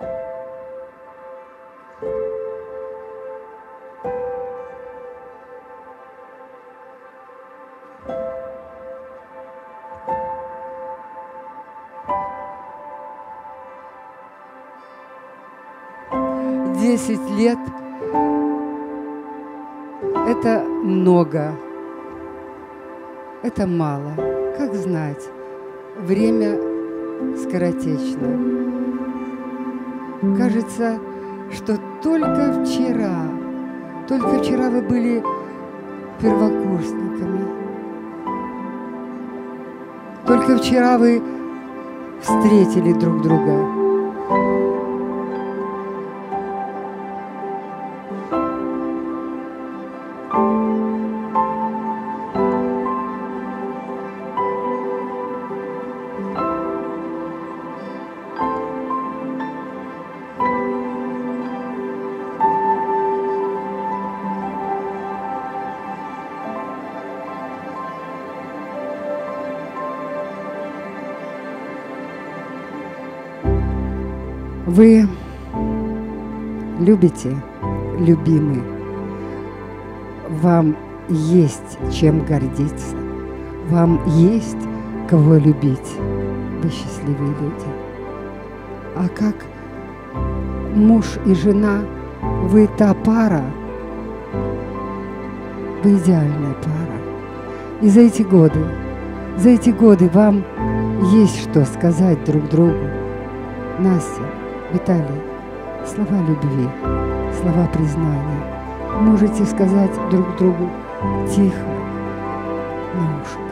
10 лет – это много, это мало. Как знать, время скоротечно. Кажется, что только вчера вы были первокурсниками. Только вчера вы встретили друг друга. Вы любите, любимый, вам есть чем гордиться, вам есть кого любить, вы счастливые люди. А как муж и жена, вы та пара, вы идеальная пара. И за эти годы вам есть что сказать друг другу. Настя, Виталий, слова любви, слова признания можете сказать друг другу тихо на ушко.